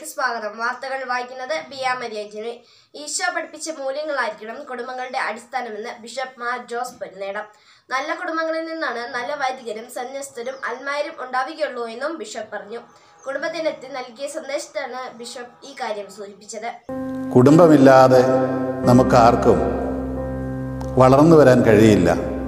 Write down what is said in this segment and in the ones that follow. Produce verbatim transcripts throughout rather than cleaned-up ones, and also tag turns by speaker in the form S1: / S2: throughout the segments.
S1: വാർത്തകളിലേക്ക് സ്വാഗതം. വാർത്തകൾ വായിക്കുന്നത് ബിയാ മരിയജിന്. ഈശോ പഠിപ്പിച്ച മൂല്യങ്ങളായിരിക്കണം കുടുംബങ്ങളുടെ അടിസ്ഥാനമെന്ന് ബിഷപ്പ് മാർ ജോസ് പെരുന്നേടം. നല്ല കുടുംബങ്ങളിൽ നിന്നാണ് നല്ല വൈദികരും സന്യസ്തരും അൽമായരും ഉണ്ടാവുകയുള്ളൂ എന്നും ബിഷപ്പ് പറഞ്ഞു. കുടുംബദിനത്തിൽ നൽകിയ സന്ദേശത്താണ് ബിഷപ്പ് ഈ കാര്യം സൂചിപ്പിച്ചത്.
S2: കുടുംബമില്ലാതെ നമുക്ക് ആർക്കും വളർന്നു വരാൻ കഴിയില്ല.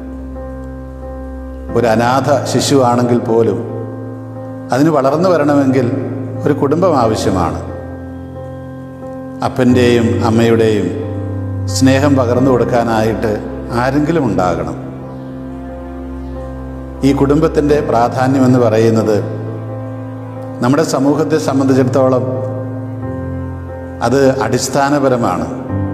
S2: ഒരു അനാഥ ശിശുവാണെങ്കിൽ പോലും അതിന് വളർന്നു വരണമെങ്കിൽ ഒരു കുടുംബം ആവശ്യമാണ്. അപ്പൻ്റെയും അമ്മയുടെയും സ്നേഹം പകർന്നു കൊടുക്കാനായിട്ട് ആരെങ്കിലും ഉണ്ടാകണം. ഈ കുടുംബത്തിൻ്റെ പ്രാധാന്യമെന്ന് പറയുന്നത് നമ്മുടെ സമൂഹത്തെ സംബന്ധിച്ചിടത്തോളം അത് അടിസ്ഥാനപരമാണ്.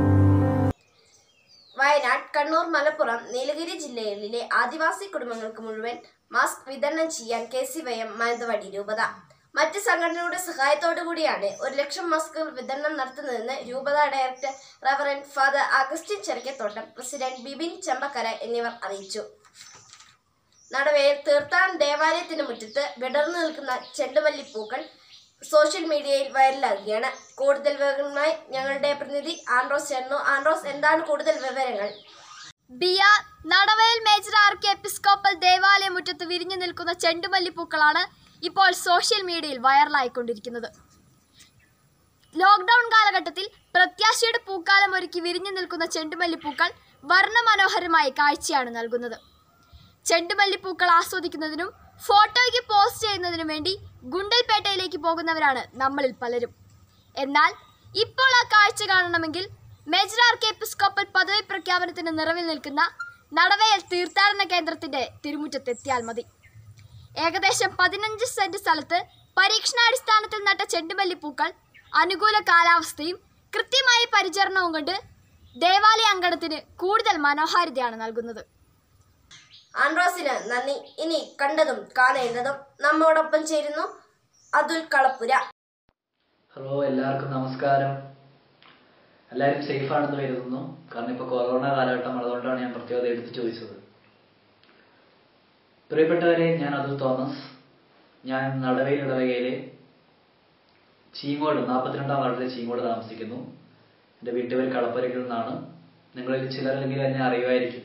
S1: വയനാട്, കണ്ണൂർ, മലപ്പുറം, നീലഗിരി ജില്ലകളിലെ ആദിവാസി കുടുംബങ്ങൾക്ക് മുഴുവൻ മാസ്ക് വിതരണം ചെയ്യാൻ K C Y M Mananthavady രൂപത മറ്റ് സംഘടനകളുടെ സഹായത്തോടു കൂടിയാണ് ഒരു ലക്ഷം മാസ്കുകൾ വിതരണം നടത്തുന്നതെന്ന് രൂപത director reverend father Augustine Cherikkathottam, president Bibin Chembakkara എന്നിവർ അറിയിച്ചു. നടവയിൽ തീർത്ഥാടന ദേവാലയത്തിന് മുറ്റത്ത് വിടർന്നു നിൽക്കുന്ന ചെണ്ടുമല്ലിപ്പൂക്കൾ സോഷ്യൽ മീഡിയയിൽ വൈറലാകുകയാണ്. കൂടുതൽ വിവരങ്ങളുമായി ഞങ്ങളുടെ പ്രതിനിധി ആൻഡ്രോസ് ചേർന്നു. ആൻഡ്രോസ്, എന്താണ് കൂടുതൽ വിവരങ്ങൾ?
S3: ബിയ നടവയൽ മേജർ ആർക്കി എപ്പിസ്കോപ്പൽ ദേവാലയ മുറ്റത്ത് വിരിഞ്ഞു നിൽക്കുന്ന ചെണ്ടുമല്ലിപ്പൂക്കളാണ് ഇപ്പോൾ സോഷ്യൽ മീഡിയയിൽ വൈറലായിക്കൊണ്ടിരിക്കുന്നത്. ലോക്ക്ഡൌൺ കാലഘട്ടത്തിൽ പ്രത്യാശയുടെ പൂക്കാലം ഒരുക്കി വിരിഞ്ഞു നിൽക്കുന്ന ചെണ്ടുമല്ലിപ്പൂക്കൾ വർണ്ണമനോഹരമായ കാഴ്ചയാണ് നൽകുന്നത്. ചെണ്ടുമല്ലിപ്പൂക്കൾ ആസ്വദിക്കുന്നതിനും ഫോട്ടോയ്ക്ക് പോസ്റ്റ് ചെയ്യുന്നതിനും വേണ്ടി ഗുണ്ടൽപേട്ടയിലേക്ക് പോകുന്നവരാണ് നമ്മളിൽ പലരും. എന്നാൽ ഇപ്പോൾ ആ കാഴ്ച കാണണമെങ്കിൽ മേജർ ആർക്കി എപ്പിസ്കോപ്പൽ പദവി പ്രഖ്യാപനത്തിന് നിറവിൽ നിൽക്കുന്ന നടവയൽ തീർത്ഥാടന കേന്ദ്രത്തിന്റെ തിരുമുറ്റത്തെത്തിയാൽ മതി. ഏകദേശം പതിനഞ്ച് സെന്റ് സ്ഥലത്ത് പരീക്ഷണാടിസ്ഥാനത്തിൽ നട്ട ചെണ്ടുമല്ലിപ്പൂക്കൾ അനുകൂല കാലാവസ്ഥയും കൃത്യമായ പരിചരണവും കൊണ്ട് ദേവാലയ അങ്കണത്തിന് കൂടുതൽ മനോഹാരിതയാണ് നൽകുന്നത്.
S1: ആൻഡ്രോസിന് നന്ദി. ഇനി കണ്ടതും കാണേണ്ടതും നമ്മോടൊപ്പം ചേരുന്നു അതുൽ കളപ്പുര.
S4: ഹലോ, എല്ലാവർക്കും നമസ്കാരം. എല്ലാവരും സേഫ് ആണെന്ന് കരുതുന്നു. കാരണം ഇപ്പോൾ കൊറോണ കാലഘട്ടം, അതുകൊണ്ടാണ് ഞാൻ പ്രത്യേകത എടുത്ത് ചോദിച്ചത്. പ്രിയപ്പെട്ടവരെ, ഞാൻ അതുൽ തോമസ്. ഞാൻ നടവയിൽ ഇടവകയിലെ ചീങ്ങോട് നാൽപ്പത്തിരണ്ടാം വാർഡിലെ ചീങ്ങോട് താമസിക്കുന്നു. എൻ്റെ വീട്ടുപേര് കളപ്പുരയിൽ നിന്നാണ്. നിങ്ങളിൽ ചിലരെങ്കിലും എന്നെ അറിയുമായിരിക്കും.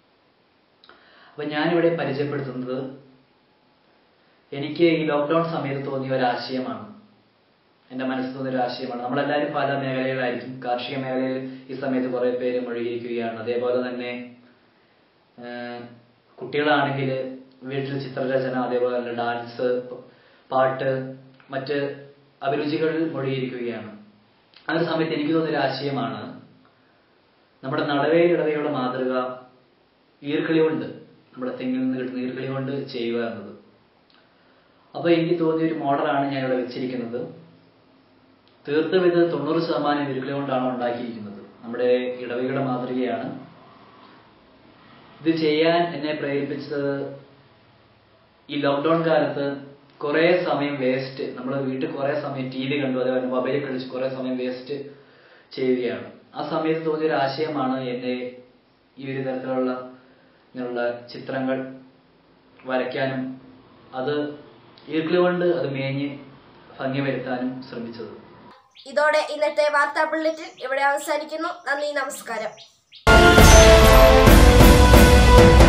S4: അപ്പം ഞാനിവിടെ പരിചയപ്പെടുത്തുന്നത് എനിക്ക് ഈ ലോക്ക്ഡൗൺ സമയത്ത് തോന്നിയ ഒരാശയമാണ്. എൻ്റെ മനസ്സിൽ തോന്നിയൊരു ആശയമാണ്. നമ്മളെല്ലാവരും പല മേഖലയിലായിരിക്കും. കാർഷിക മേഖലയിൽ ഈ സമയത്ത് കുറേ പേര് മുഴുകിയിരിക്കുകയാണ്. അതേപോലെ തന്നെ കുട്ടികളാണെങ്കിൽ വീട്ടിൽ ചിത്രരചന, അതേപോലെ തന്നെ ഡാൻസ്, പാട്ട്, മറ്റ് അഭിരുചികളിൽ മുഴുകിയിരിക്കുകയാണ്. ആ ഒരു സമയത്ത് എനിക്ക് തോന്നിയൊരു ആശയമാണ് നമ്മുടെ നടവയിൽ ഇടവകയുടെ മാതൃക ഈർക്കിളി കൊണ്ട്, നമ്മുടെ തെങ്ങിൽ നിന്ന് കിട്ടുന്ന ഈർക്കിളി കൊണ്ട് ചെയ്യുക എന്നത്. അപ്പോൾ എനിക്ക് തോന്നിയൊരു മോഡലാണ് ഞാനിവിടെ വെച്ചിരിക്കുന്നത്. തീർത്തും ഇത് തൊണ്ണൂറ് ശതമാനം ഈർക്കിളി കൊണ്ടാണ് ഉണ്ടാക്കിയിരിക്കുന്നത്. നമ്മുടെ ഇടവകയുടെ മാതൃകയാണ്. ഇത് ചെയ്യാൻ എന്നെ പ്രേരിപ്പിച്ചത് ഈ ലോക്ക്ഡൗൺ കാലത്ത് കുറേ സമയം വേസ്റ്റ്, നമ്മൾ വീട്ടിൽ കുറേ സമയം ടി വി കണ്ടു, അതേപോലെ മൊബൈൽ കളിച്ച് കുറേ സമയം വേസ്റ്റ് ചെയ്യുകയാണ്. ആ സമയത്ത് തോന്നിയൊരു ആശയമാണ് എന്നെ ഈ ഒരു തരത്തിലുള്ള ഇങ്ങനെയുള്ള ചിത്രങ്ങൾ വരയ്ക്കാനും അത് ഈർക്കിളി കൊണ്ട് അത് മേഞ്ഞ് ഭംഗി വരുത്താനും ശ്രമിച്ചത്.
S1: ഇതോടെ ഇന്നത്തെ വാർത്താ ബുള്ളറ്റിൻ ഇവിടെ അവസാനിക്കുന്നു. നന്ദി, നമസ്കാരം.